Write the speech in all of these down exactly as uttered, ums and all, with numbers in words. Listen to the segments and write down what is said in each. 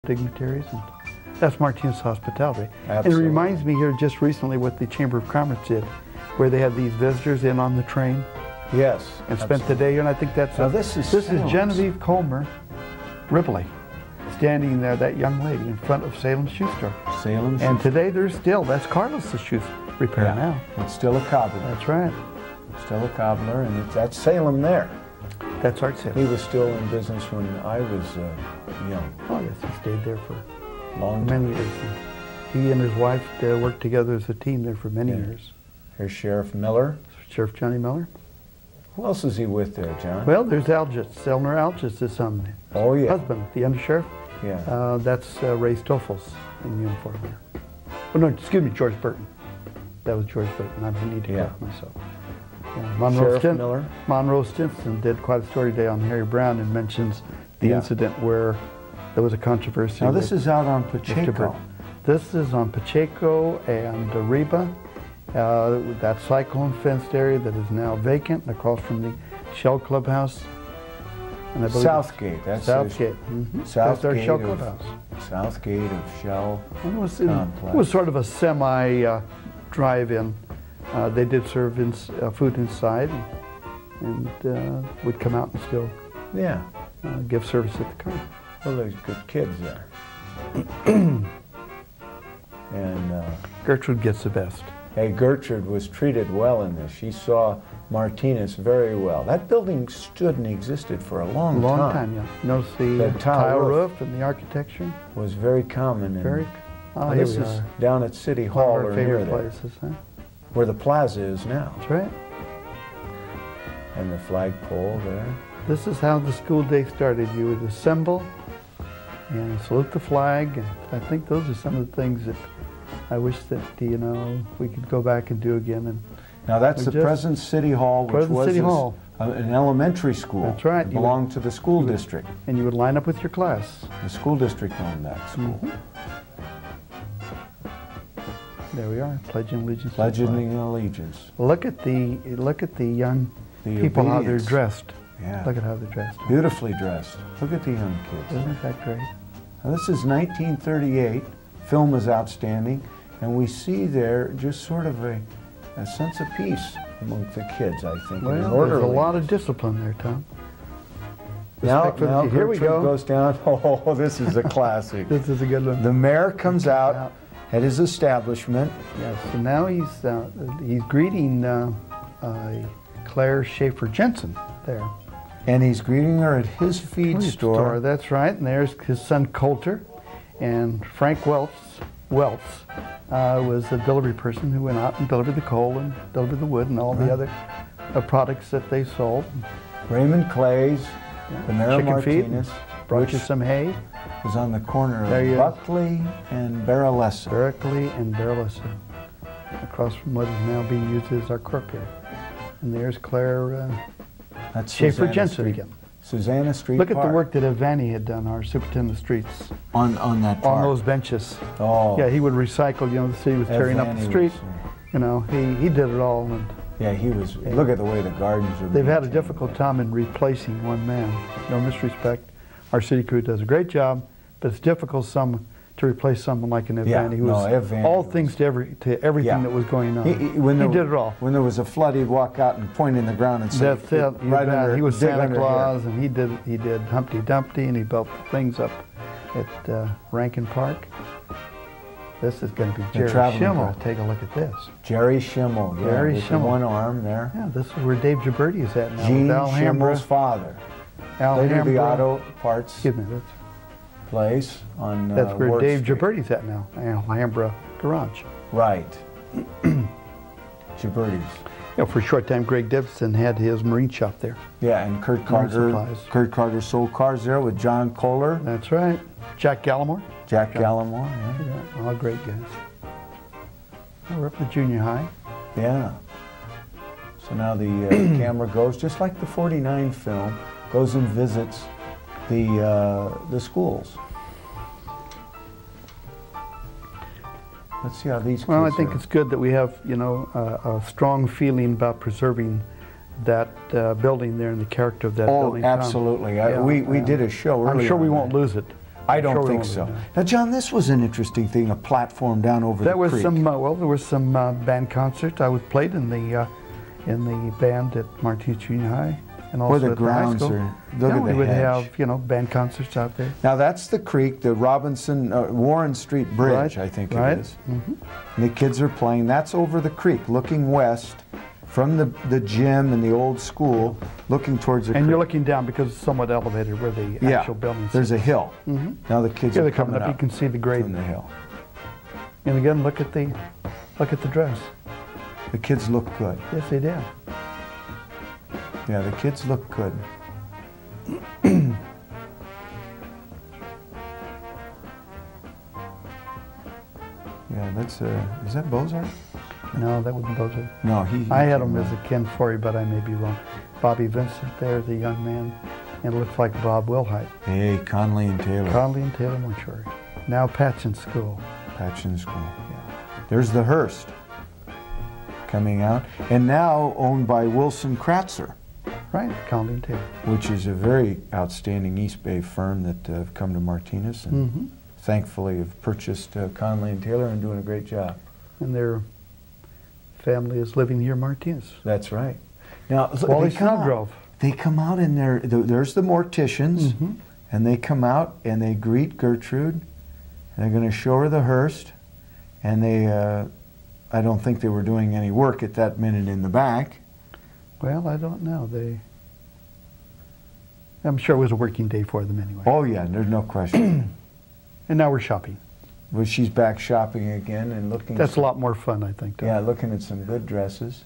dignitaries, and that's Martinez hospitality. Absolutely. And it reminds me here just recently what the Chamber of Commerce did, where they had these visitors in on the train. Yes. And spent the day here, and I think that's now a, this is this Salem's. is Genevieve Colmer Ripley, standing there, that young lady in front of Salem's shoe store. Salem's. And today there's still, that's Carlos's shoe repair yeah. now. It's still a cobbler. That's right. Still a cobbler, and it's that's Salem there. That's Art Salem. He was still in business when I was uh, young. Oh yes, he stayed there for Long many time. years. And he and his wife uh, worked together as a team there for many Yeah. years. Here's Sheriff Miller. Sheriff Johnny Miller. Who else is he with there, John? Well, there's Algis. Selner Algis is um, oh yeah. husband, the undersheriff. Yeah. Uh, that's uh, Ray Stoffels in uniform there. Oh no, excuse me, George Burton. That was George Burton. I need to Yeah. correct myself. Uh, Monroe, Sheriff Stin Miller. Monroe Stinson did quite a story today on Harry Brown and mentions the Yeah. incident where there was a controversy. Now this with is out on Mister Pacheco. Burton. This is on Pacheco and uh, Reba. Uh, that cyclone fenced area that is now vacant across from the Shell Clubhouse. And I believe Southgate. That's Southgate. Mm-hmm. That's our Southgate Shell of- Clubhouse. Southgate of Shell. And it was, it, Complex. it was sort of a semi uh, drive-in. Uh, they did serve in, uh, food inside, and, and uh, would come out and still Yeah. uh, give service at the car. Well, there's good kids there. and uh, Gertrude gets the best. hey, Gertrude was treated well in this. She saw Martinez very well. That building stood and existed for a long, Long time. time, yeah. Notice the That uh, tile tile roof. roof and the architecture. Was very common. In, Very. Oh, Now, here this we is are. down at City One Hall of our or near favorite there, places, huh? where the plaza is now, That's right. and the flagpole there. This is how the school day started. You would assemble and salute the flag, and I think those are some of the things that I wish that, you know, we could go back and do again. And Now that's We the just- present City Hall, which Present was City a s- Hall. a- an elementary school. That's right. It You would- belonged to the school you would- district. and you would line up with your class. The school district owned that school. Mhm. There we are, pledging allegiance. to the flag. Pledging allegiance. Look at the look at the young The people, how they're obedience. dressed. Yeah. Look at how they're dressed. Beautifully dressed. Look at the young kids. Isn't that great? Now, this is nineteen thirty-eight. Film is outstanding, and we see there just sort of a, a sense of peace among the kids, I think. and Well, an there's a orderliness. lot of discipline there, Tom. Now, Respect for the- now here we Gertrude go. goes down. Oh, this is a classic. This is a good one. The mayor comes out out. at his establishment. Yes, so now he's uh, he's greeting uh, uh, Claire Schaefer Jensen there. And he's greeting her at his feed Food store. That's right, and there's his son Coulter, and Frank Welts. Welts uh, was a delivery person who went out and delivered the coal and delivered the wood and all Right. the other uh, products that they sold. Raymond Clay's, the mayor of Chicken feed, Martinez, brought which you some hay. was on the corner There he of is. Buckley and Barrelessa. Berkeley and Barrelissa, across from what is now being used as our courtyard. And there's Claire uh, That's Schaefer Susanna Jensen Street. again. Susanna Street Look at the Park. work that Evani had done, our superintendent of streets, on on that on park. those benches. Oh, Yeah, he would recycle, you know, the city was tearing up the Evani street. was, uh, You know, he, he did it all, and yeah, he was. Look at the way the gardens are. they've had a maintained. difficult time in replacing one man. No disrespect. Our city crew does a great job, but it's difficult some to replace someone like an Evani Yeah, who no, was Evani all was- things to every to everything Yeah. that was going on. He, he- when He there, did it all. When there was a flood, he'd walk out and point in the ground and say, That's it. You Right bet. under, he was dig Santa under Claus, here. and he did he did Humpty Dumpty, and he built things up at uh, Rankin Park. This is going to be Jerry traveling Schimmel. park. Take a look at this. Jerry Schimmel, yeah, Jerry with the Schimmel. one arm there. Yeah, this is where Dave Gibberti is at now. Gene with Alhambra. Schimmel's father. Alhambra. They do the auto parts Excuse me. That's, place on uh, that's where Ward Dave Street. Gibberti's at now. Alhambra Garage. Right. Gibberti's. You know, for a short time, Greg Dibson had his marine shop there. Yeah, and Kurt Marine Carter. supplies. Kurt Carter sold cars there with John Kohler, That's right. Jack Gallimore. Jack Gallimore. Yeah. Yeah, all great guys. Oh, we're up at junior high. yeah. So now the uh, camera goes, just like the forty-nine film, goes and visits the uh, the schools. Let's see how these kids Well, I think are. it's good that we have, you know, uh, a strong feeling about preserving that uh, building there and the character of that Oh, building. Tom. absolutely. I, Yeah, we we yeah. did a show I'm earlier sure we on won't that. lose it. I don't Sure we think won't be, so. no. Now, John, this was an interesting thing, a platform down over That the was creek. some, uh, well, there was some uh, band concerts. I was played in the, uh, in the band at Martinez Junior High and also Where the at the high grounds school. are, look yeah, at we the would hedge. have, you know, band concerts out there. Now, that's the creek, the Robinson, uh, Warren Street Bridge, Right, I think right. it is. Mm-hmm. And the kids are playing. That's over the creek, looking west from the, the gym and the old school, looking towards the And creek. you're looking down because it's somewhat elevated where the yeah, actual buildings there's a hill. Mhm. Now the kids Yeah, are they're coming coming up. You can see the grade. from the hill. And again, look at the, look at the dress. The kids look good. Yes, they did. Yeah, the kids look good. Yeah, that's, uh, is that Bozart? No, that wasn't Bozo. No, he. he I had came him as out. a Ken Forey, but I may be wrong. Bobby Vincent there as a young man, and it looks like Bob Wilhite. Hey, Conley and Taylor. Conley and Taylor Mortuary. Now Patchen School. Patchen School. Yeah. There's the Hearst coming out, and now owned by Wilson Kratzer, Right, Conley and Taylor. which is a very outstanding East Bay firm that uh, have come to Martinez and Mm-hmm. thankfully have purchased uh, Conley and Taylor and doing a great job. And their family is living here in Martinez. That's right. Now, look, Wally they come out- Snowgrove. They come out in their, th- there's the morticians, Mhm. and they come out and they greet Gertrude, and they're going to show her the Hearst, and they, uh, I don't think they were doing any work at that minute in the back. Well, I don't know. They. I'm sure it was a working day for them anyway. Oh yeah, there's no question. And now we're shopping. Well, she's back shopping again and looking. That's a lot more fun, I think. Tom. Yeah, looking at some good dresses.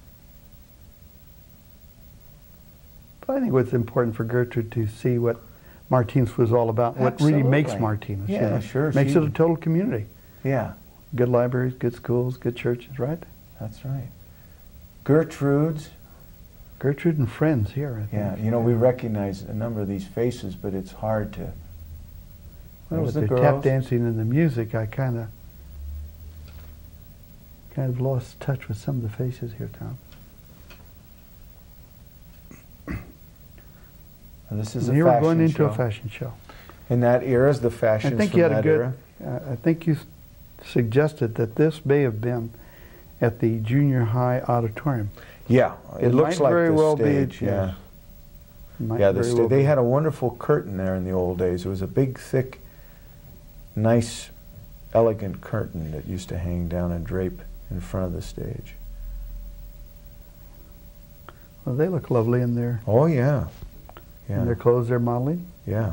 But I think what's important for Gertrude to see what Martinez was all about, what really makes Absolutely. Martinez. you Yeah, know. sure, Makes she- it a total community. Yeah, Good libraries, good schools, good churches, right? that's right. Gertrude's. Gertrude and friends here, I think. Yeah, you know, we recognize a number of these faces, but it's hard to. Well, There's with the the tap girls. dancing and the music, I kind of kind of lost touch with some of the faces here, Tom. And this is And a here we're fashion going into show. a fashion show. In that era, is the I fashions think from you had a that good. era. Uh, I think you s- suggested that this may have been at the junior high auditorium. Yeah, it, It looks might like very the well be, stage. yeah. yes. Might Yeah, the very sta- well they be. had a wonderful curtain there in the old days. It was a big, thick, nice, elegant curtain that used to hang down and drape in front of the stage. Well, they look lovely in their Oh yeah, in yeah, their clothes they're modeling. yeah.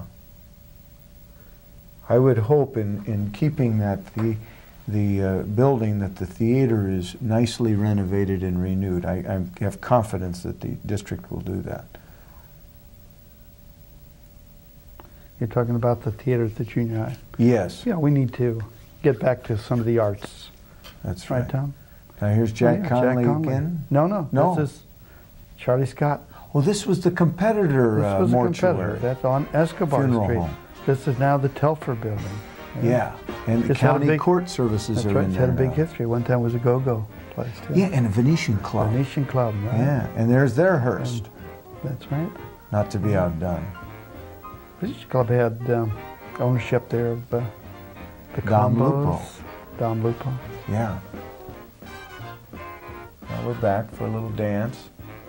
I would hope in, in keeping that the the uh, building that the theater is nicely renovated and renewed. I, I have confidence that the district will do that. You're talking about the theater at the junior high. Yes, Yeah, we need to get back to some of the arts. that's Right, right. Tom? Now here's Jack, Oh, yeah, Conley again. No, no, No. This is Charlie Scott. Well, this was the competitor This uh, was a mortuary. competitor. That's on Escobar Funeral Street. home. This is now the Telfer building. Yeah, and the It's had a county big- court services That's are right. in It's there had a big now. history. One time was a go-go place too. Yeah, and a Venetian club. Venetian Club, right? Yeah, and there's their Hearst. That's right. Not to be outdone. Venetian Club had um, ownership there of uh, the Dom Combos. Lupo. Dom Lupo. Yeah. Now we're back for a little dance.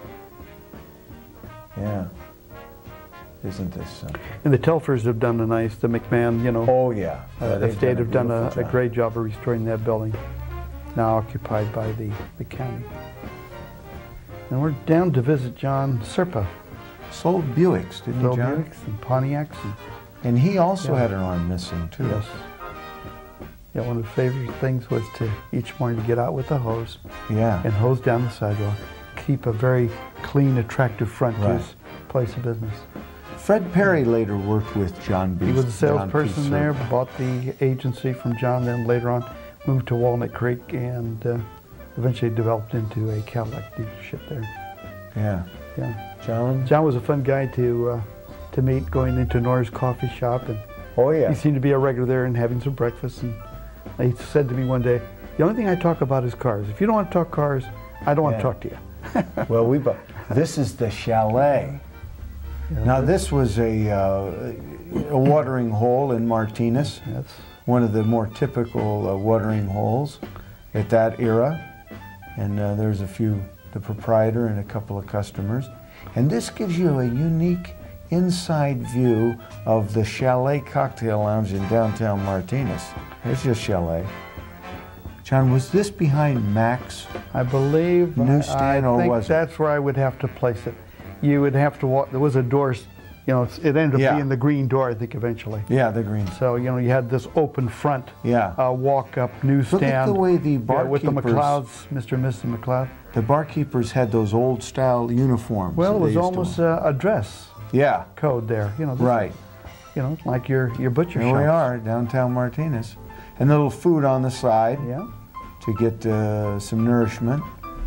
Yeah. Isn't this something? And the Telfers have done a nice, the McMahon, you know, Oh, yeah. uh, Yeah, they've estate have done a, beautiful a job. great job of restoring that building, now occupied by the, the county. And we're down to visit John Serpa. Sold Buicks, didn't he, Bill John? Buicks and Pontiacs. And, And he also Yeah. had an arm missing, too. yes. Yeah, one of his favorite things was to each morning to get out with a hose Yeah. and hose down the sidewalk, keep a very clean, attractive front to Right. his place of business. Fred Perry later worked with John B. He was a John P. salesperson there, Serpa. bought the agency from John, then later on moved to Walnut Creek and uh, eventually developed into a Cadillac dealership there. Yeah. Yeah. John? John was a fun guy to uh, to meet, going into Norris Coffee Shop, and Oh, yeah. he seemed to be a regular there and having some breakfast. And he said to me one day, "The only thing I talk about is cars. If you don't want to talk cars, I don't want Yeah. to talk to you." Well, we bu- this is the chalet. Yeah, Now this was a, uh, a watering hole in Martinez, That's one of the more typical uh, watering holes at that era. And uh, there's a few, the proprietor and a couple of customers. And this gives you a unique inside view of the Chalet Cocktail Lounge in downtown Martinez. There's your chalet. John, was this behind Mac's? I believe, Newsstand, I, I or think was it? that's where I would have to place it. You would have to walk, there was a door, you know, it ended up Yeah. being the green door, I think, eventually. Yeah, the green. So, you know, you had this open front, Yeah. uh, walk-up newsstand. Look at the way the yeah, with the barkeepers, McLeods, Mister and Missus McLeod. the barkeepers had those old style uniforms. Well, it that was they used to almost wear. uh, a dress Yeah, code there. You know, this, right. You know, like your, your butcher Here shop. we are, downtown Martinez. And a little food on the side Yeah. to get uh, some nourishment.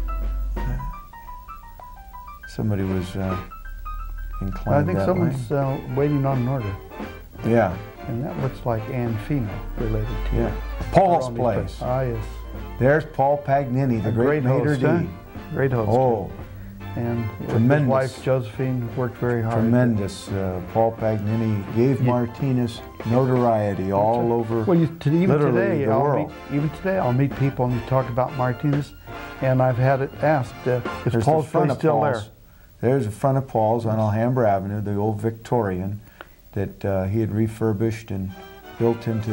Somebody was uh, inclined I think that someone's way. uh, waiting on an order. Yeah, And that looks like Ann Fino related to yeah. it. Paul's Around these place. places. Ah, yes. There's Paul Pagnini, the A great, great maitre host, d'. huh? Great host. Oh, And Tremendous. his wife, Josephine, worked very hard. tremendous. Uh, Paul Pagnini gave Yeah. Martinez notoriety all over, Well, you, to, even literally today, the I'll world. meet, even today, I'll meet people and talk about Martinez, and I've had it asked, uh, is There's Paul's the front place of still Paul's. There's the front of Paul's on Alhambra Avenue, the old Victorian that uh, he had refurbished and built into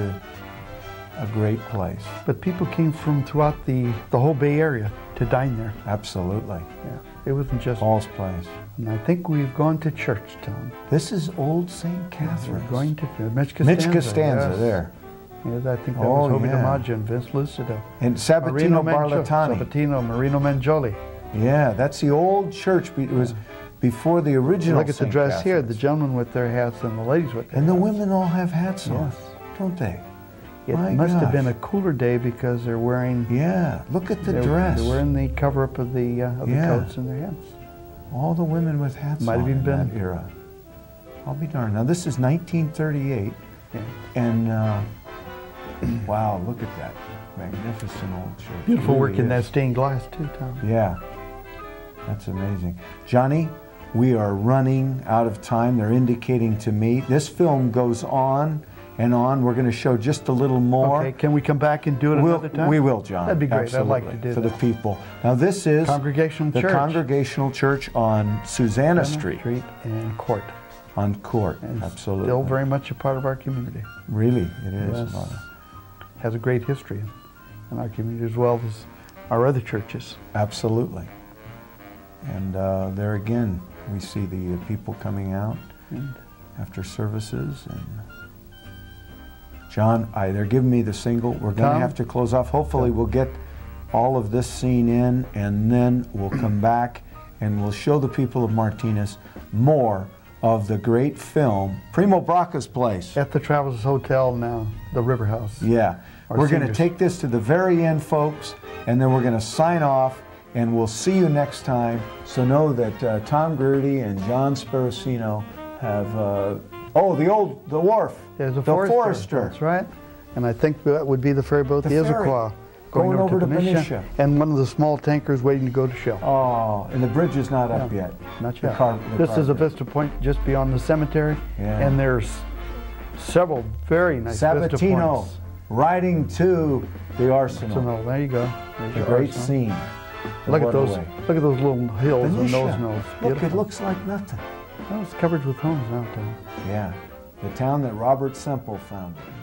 a great place. there? But people came from throughout the, the whole Bay Area to dine there. Absolutely. Yeah, it wasn't just. Paul's place. And I think we've gone to church, Tom. This is old Saint We're Catherine's. going to Mitch Costanza. Mitch Costanza yes. there. Yes, I think that Oh, was Hobie yeah. DiMaggio and Vince Lucido. And Sabatino Mangioli- Barlatani. Sabatino, Marino Mangioli. Yeah, that's the old church. Be- It was before the original Look at the Saint dress here, the Catherine's. gentlemen with their hats and the ladies with their And the hats. women all have hats on, Yes. don't they? It My must have been gosh. a cooler day because they're wearing Yeah, look at the they're, dress. They're wearing the cover-up of the uh, of Yeah. the coats and their hats. All the women with hats Might have on even in been- that era. I'll be darned. Now this is nineteen thirty-eight, Yeah. and uh, wow, look at that magnificent old church. Beautiful It work really in that is. stained glass too, Tom. Yeah, that's amazing. Johnny, we are running out of time. They're indicating to me. This film goes on and on. We're going to show just a little more. Okay, can we come back and do it We'll, another time? we will, John. That'd be great. Absolutely, I'd like to do for that. the people. Now this is Congregational the Church. Congregational Church on Susanna Street, Street and Court. on Court. And Absolutely. still very much a part of our community. Really, it is. Yes. Uh, Has a great history in, in our community as well as our other churches. Absolutely. And uh, there again, we see the uh, people coming out And after services. And John, I, they're giving me the single. We're going to Tom? have to close off. Hopefully, we'll get all of this scene in, and then we'll come back and we'll show the people of Martinez more of the great film, Primo Bracca's Place. at the Travelers Hotel now, the River House. Yeah. Our We're going to seniors. take this to the very end, folks, and then we're going to sign off, and we'll see you next time. So know that uh, Tom Greerty and John Sparacino have, uh, oh, the old, the wharf. There's a the Forester. Forester. That's right. And I think that would be the ferry boat, the, The ferry. Issaquah, Going over to Benicia. and one of the small tankers waiting to go to Shell. Oh, and the bridge is not up No, yet. Not The yet. car- the this is a carpet. vista point just beyond the cemetery, Yeah. and there's several very nice vista Sabatino points. riding to the arsenal. So no, there you go. There's The your great arsenal. scene. Look at What a those. way. Look at those little hills and Benicia. those knolls. Look, it Beautiful. looks like nothing. Well, it's covered with homes now, Tom. Yeah, the town that Robert Semple founded.